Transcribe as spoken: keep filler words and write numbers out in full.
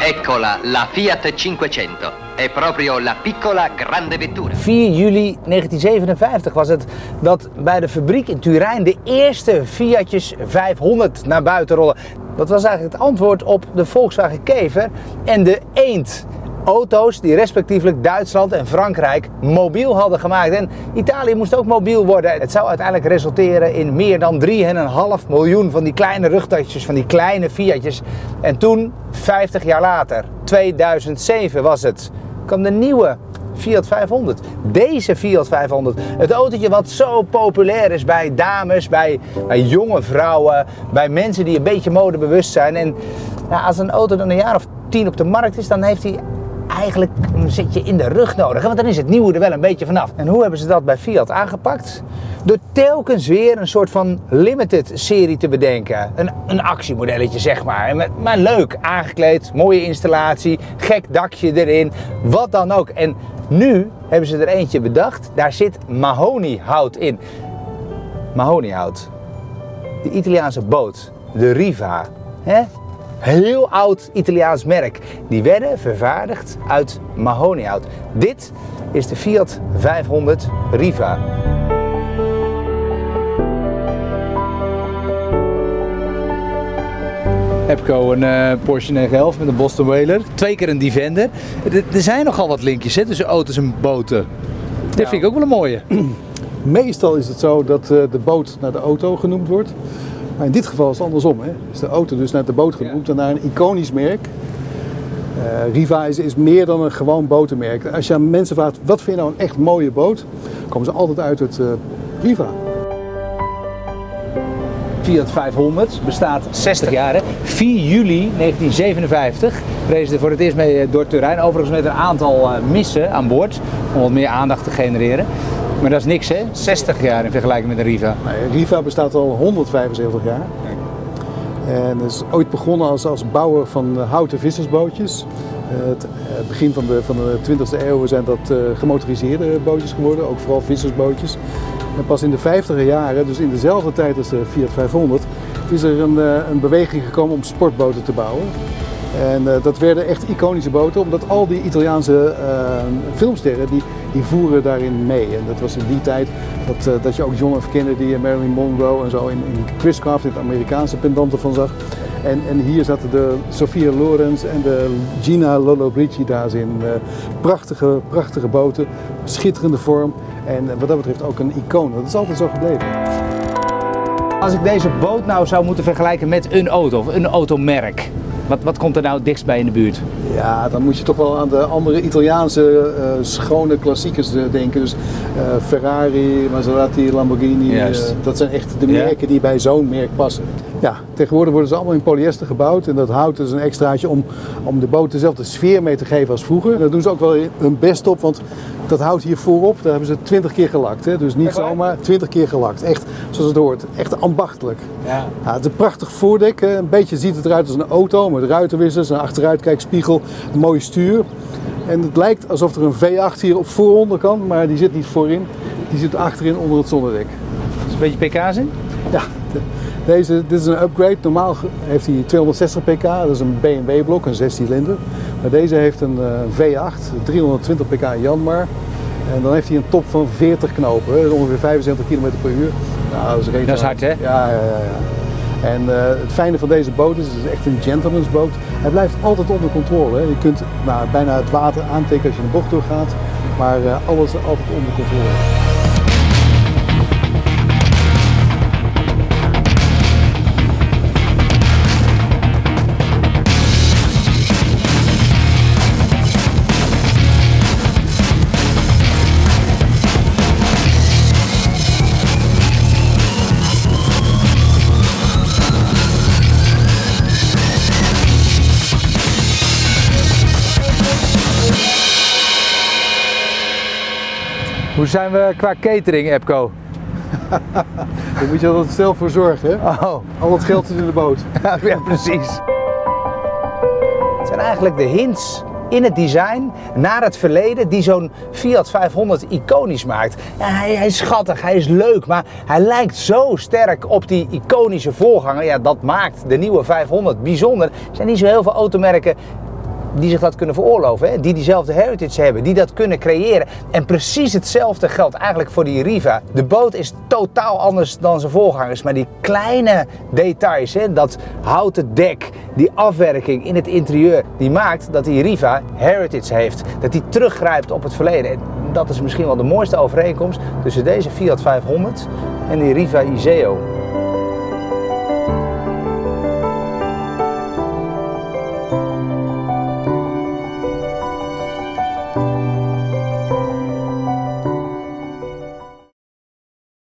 Eccola, la Fiat cinquecento. È proprio la piccola grande vettura. vier juli negentien zevenenvijftig was het dat bij de fabriek in Turijn de eerste Fiatjes vijfhonderd naar buiten rollen. Dat was eigenlijk het antwoord op de Volkswagen Kever en de Eend. Auto's die respectievelijk Duitsland en Frankrijk mobiel hadden gemaakt. En Italië moest ook mobiel worden. Het zou uiteindelijk resulteren in meer dan drie komma vijf miljoen van die kleine rugtasjes, van die kleine Fiatjes. En toen, vijftig jaar later, tweeduizend zeven was het, kwam de nieuwe Fiat vijfhonderd. Deze Fiat vijfhonderd. Het autootje wat zo populair is bij dames, bij, bij jonge vrouwen, bij mensen die een beetje modebewust zijn. En nou, als een auto dan een jaar of tien op de markt is, dan heeft hij eigenlijk een zetje in de rug nodig. Want dan is het nieuwe er wel een beetje vanaf. En hoe hebben ze dat bij Fiat aangepakt? Door telkens weer een soort van limited serie te bedenken. Een, een actiemodelletje zeg maar. Maar leuk, aangekleed, mooie installatie, gek dakje erin, wat dan ook. En nu hebben ze er eentje bedacht, daar zit mahoniehout in. Mahoniehout. De Italiaanse boot, de Riva. Hè? Heel oud Italiaans merk. Die werden vervaardigd uit mahoniehout. Dit is de Fiat vijfhonderd Riva. Epco, een uh, Porsche negen elf met een Boston Whaler. Twee keer een Defender. Er zijn nogal wat linkjes hè, tussen auto's en boten. Dit ja. vind ik ook wel een mooie. Meestal is het zo dat uh, de boot naar de auto genoemd wordt. Maar in dit geval is het andersom. Hè? Is de auto dus naar de boot genoemd en naar een iconisch merk. Uh, Riva is, is meer dan een gewoon botenmerk. Als je aan mensen vraagt, wat vind je nou een echt mooie boot? Komen ze altijd uit het uh, Riva. Fiat vijfhonderd bestaat zestig jaar. Hè? vier juli negentien zevenenvijftig reed ze voor het eerst mee door Turijn. Overigens met een aantal uh, missen aan boord om wat meer aandacht te genereren. Maar dat is niks hè, zestig jaar in vergelijking met de Riva. Nee, Riva bestaat al honderdvijfenzeventig jaar. En is ooit begonnen als, als bouwer van houten vissersbootjes. Uh, het uh, begin van de, van de twintigste eeuw zijn dat uh, gemotoriseerde bootjes geworden, ook vooral vissersbootjes. En pas in de vijftiger jaren, dus in dezelfde tijd als de Fiat vijfhonderd, is er een, uh, een beweging gekomen om sportboten te bouwen. En uh, dat werden echt iconische boten, omdat al die Italiaanse uh, filmsterren die, die voeren daarin mee. En dat was in die tijd dat, uh, dat je ook John F. Kennedy en Marilyn Monroe en zo in, in Chris-Craft, in het Amerikaanse pendanten van zag. En, en hier zaten de Sophia Loren en de Gina Lollobrigida in. Uh, prachtige, prachtige boten, schitterende vorm en wat dat betreft ook een icoon. Dat is altijd zo gebleven. Als ik deze boot nou zou moeten vergelijken met een auto of een automerk, Wat, wat komt er nou dichtst bij in de buurt? Ja, dan moet je toch wel aan de andere Italiaanse uh, schone klassiekers uh, denken. Dus uh, Ferrari, Maserati, Lamborghini. Uh, dat zijn echt de merken ja. die bij zo'n merk passen. Ja, tegenwoordig worden ze allemaal in polyester gebouwd. En dat hout is een extraatje om, om de boot dezelfde sfeer mee te geven als vroeger. Daar doen ze ook wel hun best op, want dat hout hier voorop, daar hebben ze twintig keer gelakt. Hè? Dus niet zomaar, twintig keer gelakt. Echt zoals het hoort. Echt ambachtelijk. Ja. Ja, het is een prachtig voordek. Een beetje ziet het eruit als een auto met ruitenwissers, een achteruitkijkspiegel, een mooie stuur. En het lijkt alsof er een V acht hier op vooronder kan, maar die zit niet voorin. Die zit achterin onder het zonnedek. Is een beetje pk's in? Ja. Deze, dit is een upgrade. Normaal heeft hij tweehonderdzestig pk, dat is een B M W blok, een zescilinder. Maar deze heeft een uh, V acht, driehonderdtwintig pk Janmar. En dan heeft hij een top van veertig knopen, ongeveer vijfenzeventig kilometer per uur. Nou, dat, is dat is hard hè? Ja, ja, ja. ja. En uh, het fijne van deze boot is, het is echt een gentleman's-boot. Hij blijft altijd onder controle. Hè. Je kunt nou, bijna het water aantikken als je een bocht doorgaat, maar uh, alles altijd onder controle. Hoe zijn we qua catering, Epco? Daar moet je altijd zelf voor zorgen, hè? Oh. Al het geld zit in de boot. Ja, precies. Het zijn eigenlijk de hints in het design naar het verleden die zo'n Fiat vijfhonderd iconisch maakt. Ja, hij, hij is schattig, hij is leuk, maar hij lijkt zo sterk op die iconische voorganger. Ja, dat maakt de nieuwe vijfhonderd bijzonder. Er zijn niet zo heel veel automerken die zich dat kunnen veroorloven, hè? Die diezelfde heritage hebben, die dat kunnen creëren. En precies hetzelfde geldt eigenlijk voor die Riva. De boot is totaal anders dan zijn voorgangers, maar die kleine details, hè? Dat houten dek, die afwerking in het interieur, die maakt dat die Riva heritage heeft. Dat die teruggrijpt op het verleden. En dat is misschien wel de mooiste overeenkomst tussen deze Fiat vijfhonderd en die Riva Iseo.